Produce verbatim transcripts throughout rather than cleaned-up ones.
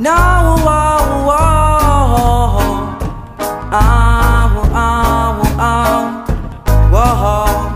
Now, wow, wow, ah, ah, ah, wow.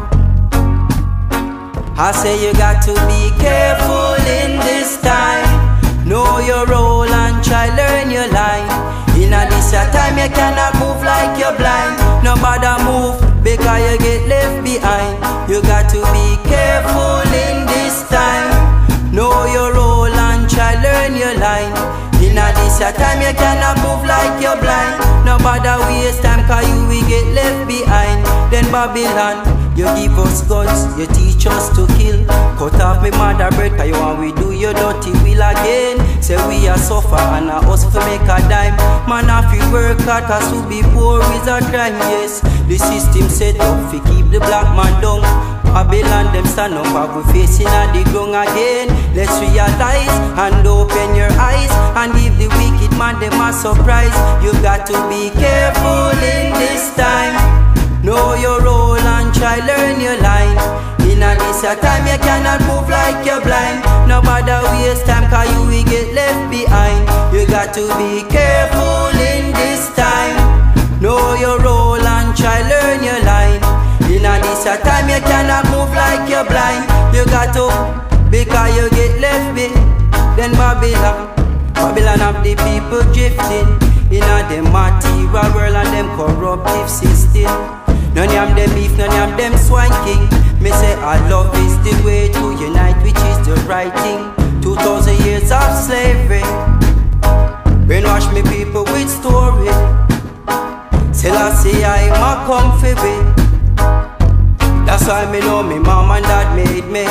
I say you got to be careful in this time. Know your role and try learn your line. In a this your time you cannot move like you're blind. No bother move because you get left behind. You got to be careful in this time. Know your role and try learn your line. In a this your time you cannot move like you're blind. No bother waste time cause you will get left behind. Then Babylon, you give us guns, you teach us to kill. Cut off me mother bread cause you want we do your dirty will again. Say we are suffer and a us to make a dime. Man have to work hard cause to be poor is a crime, yes. The system set up to keep the black man down. Babylon them stand up and we facing at the ground again. Let's realize and open your eyes and give the wicked man them a surprise. You got to be careful in this time. Know your role and try learn your line. In a this a time you cannot move like you're blind. No bother waste time cause you will get left behind. You got to be careful in this time. Know your role and try learn your line. In a this a time you cannot move like you're blind. You got to because you get left behind. Then Babylon, Babylon have the people drifting in a them material world and them corruptive system. None of them beef, none of them swanking. Me say our love is the way to unite, which is the right thing. Two thousand years of slavery brainwash me people with story. Selassie I'm a comfy way. That's why me know me mom and dad made me.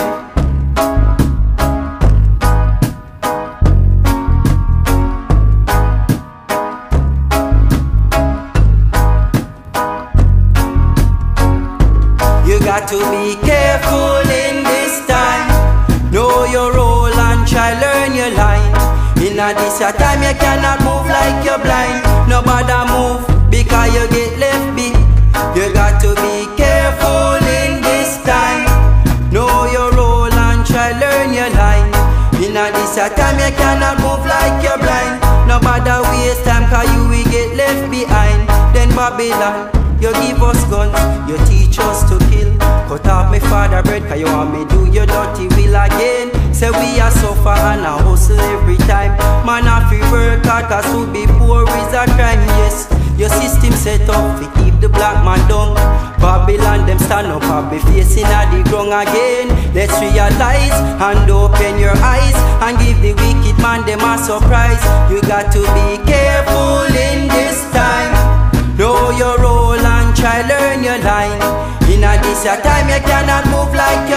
You got to be careful in this time. Know your role and try learn your line. In a this your time you cannot move like you're blind. No bother move because you get left behind. You got to be careful in this time. Know your role and try learn your line. In a this your time you cannot move like you're blind. No bother waste time cause you will get left behind. Then Babylon, you give us guns, you teach us to kill. Cut off me father bread cause you want me do your dirty will again. Say we are suffer and a hustle every time. Man have to work hard cause to be poor is a crime, yes. Your system set up to keep the black man down. Babylon them stand up and be facing at the ground again. Let's realize and open your eyes and give the wicked man them a surprise. You got to be careful in this time. Know your role and try learn your line. In a this your time you cannot move like